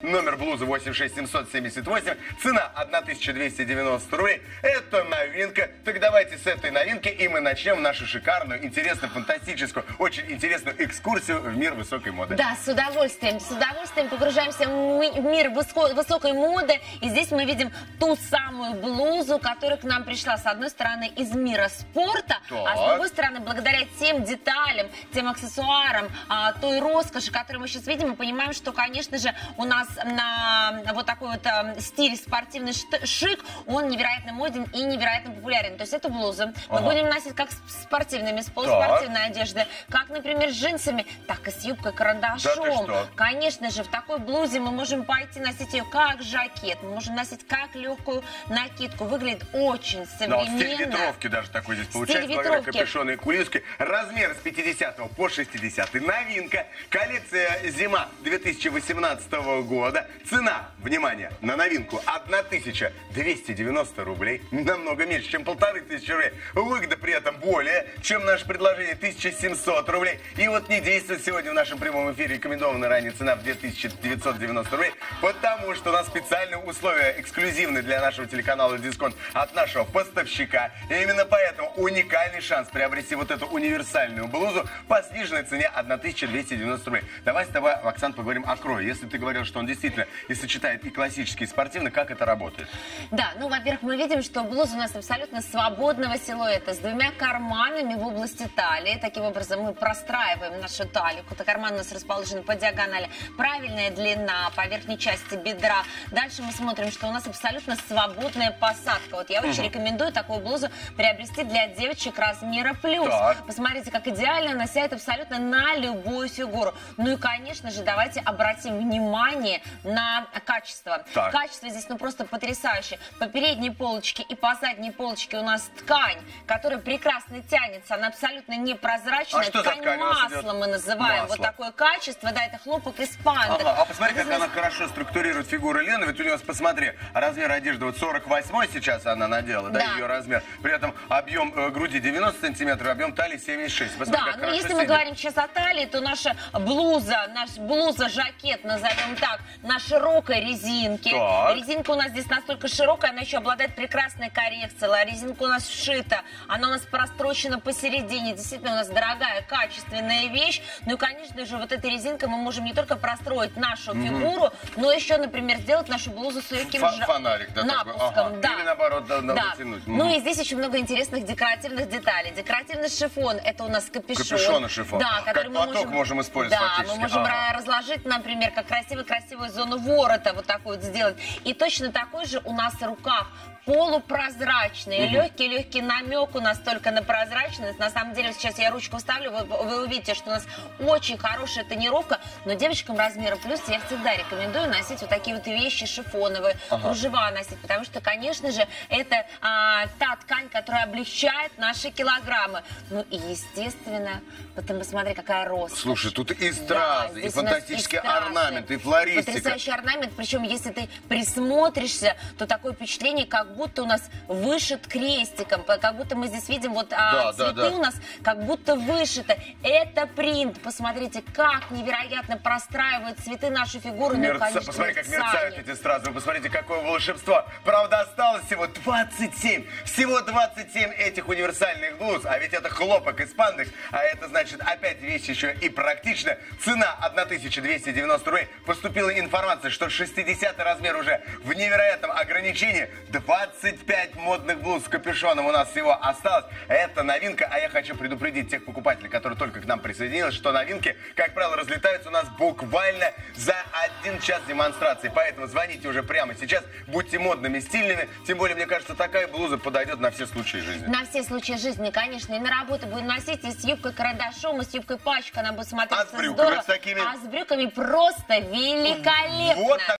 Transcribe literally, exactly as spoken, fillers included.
Номер блузы восемь шесть семь семь восемь. Цена тысяча двести девяносто рублей. Это новинка. Так давайте с этой новинки и мы начнем нашу шикарную, интересную, фантастическую, очень интересную экскурсию в мир высокой моды. Да, с удовольствием. С удовольствием погружаемся в мир высокой моды. И здесь мы видим ту самую блузу, которая к нам пришла, с одной стороны, из мира спорта, так. а с другой стороны, благодаря тем деталям, тем аксессуарам, а, той роскоши, которую мы сейчас видим, мы понимаем, что, конечно же, у нас на вот такой вот а, стиль спортивный шик, он невероятно моден и невероятно популярен. То есть эту блузу ага. мы будем носить как с спортивными, с полуспортивной одеждой, как, например, с джинсами, так и с юбкой-карандашом. Да, конечно же, в такой блузе мы можем пойти носить ее как жакет, мы можем носить как легкую накидку. Выглядит очень современно. Да, стиль ветровки даже такой здесь получается. Благодаря капюшону и кулиске. Размер с пятидесятого по шестидесятый. Новинка. Коллекция зима две тысячи восемнадцатого года. Цена, внимание, на новинку тысяча двести девяносто рублей. Намного меньше, чем полторы тысячи рублей. Выгода при этом более, чем наше предложение тысяча семьсот рублей. И вот не действует сегодня в нашем прямом эфире рекомендованная ранее цена в две тысячи девятьсот девяносто рублей, потому что у нас специальные условия, эксклюзивные для нашего телеканала «Дисконт» от нашего поставщика. И именно поэтому уникальный шанс приобрести вот эту универсальную блузу по сниженной цене тысяча двести девяносто рублей. Давай с тобой, Оксан, поговорим о крое. Если ты говорил, что он действительно и сочетает и классический, и спортивный, как это работает? Да, ну, во-первых, мы видим, что блуза у нас абсолютно свободного силуэта, с двумя карманами в области талии. Таким образом мы простраиваем нашу талию. Карман у нас расположен по диагонали. Правильная длина по верхней части бедра. Дальше мы смотрим, что у нас абсолютно свободная посадка. Вот я очень угу. рекомендую такую блузу приобрести для девочек размера плюс. Так. Посмотрите, как идеально она сядет абсолютно на любую фигуру. Ну и, конечно же, давайте обратим внимание на качество. Так. Качество здесь ну просто потрясающее. По передней полочке и по задней полочке у нас ткань, которая прекрасно тянется. Она абсолютно непрозрачная. А что ткань, ткань масло мы называем. Масло. Вот такое качество. Да, это хлопок из панды. Ага. А посмотри, как она хорошо структурирует фигуру Лены. Ведь у нее, посмотри, размер одежды вот сорок восьмой сейчас она надела, да, да ее размер. При этом объем э, груди девяносто сантиметров, объем талии семьдесят шесть. Посмотри, да, но если сидит. Мы говорим сейчас о талии, то наша блуза, наш блуза-жакет, назовем так, на широкой резинке. Так. Резинка у нас здесь настолько широкая, она еще обладает прекрасной коррекцией. Резинка у нас вшита, она у нас прострочена посередине. Действительно, у нас дорогая, качественная вещь. Ну и, конечно же, вот этой резинкой мы можем не только простроить нашу mm-hmm. фигуру, но еще, например, сделать нашу блузу с легким Ф- фонарик, да, напуском. Ага. Да. Или наоборот, да, надо да. тянуть. Mm-hmm. Ну и здесь еще много интересных декоративных деталей. Декоративный шифон, это у нас капюшон. Капюшон и шифон. Да, как мы платок можем, можем использовать да, фактически. мы можем ага. разложить, например, как красивую-красивую зону ворота, вот такую вот сделать. И точно такой же у нас рукав полупрозрачный, угу. легкий-легкий намек у нас только на прозрачность. На самом деле, сейчас я ручку вставлю, вы, вы увидите, что у нас очень хорошая тонировка, но девочкам размера плюс я всегда рекомендую носить вот такие вот вещи шифоновые, ага. кружева носить, потому что, конечно же, это а, та ткань, которая облегчает наши килограммы. Ну и, естественно, потом посмотри, какая роскошь. Слушай, тут и стразы, да, и фантастический и стразы, орнамент, и флористика. Потрясающий орнамент, причем, если ты присмотришься, то такое впечатление, как будто у нас вышит крестиком, как будто мы здесь видим вот да, а, цветы да, да. у нас как будто вышиты. Это принт. Посмотрите, как невероятно простраивают цветы нашу фигуру. Мерца... Ну, конечно, посмотри, как мерцание. мерцают эти стразы. Вы посмотрите, какое волшебство. Правда, осталось всего двадцать семь. Всего двадцать семь этих универсальных блуз. А ведь это хлопок из пандекс. А это значит, опять вещь еще и практично. Цена тысяча двести девяносто рублей. Поступила информация, что шестидесятый размер уже в невероятном ограничении. двадцать пять модных блуз с капюшоном у нас всего осталось. Это новинка, а я хочу предупредить тех покупателей, которые только к нам присоединились, что новинки, как правило, разлетаются у нас буквально за один час демонстрации. Поэтому звоните уже прямо сейчас, будьте модными, стильными. Тем более, мне кажется, такая блуза подойдет на все случаи жизни. На все случаи жизни, конечно. И на работу будем носить, и с юбкой-карандашом, и с юбкой-пачкой она будет смотреться а с брюками здорово. с такими? А с брюками просто великолепно. Вот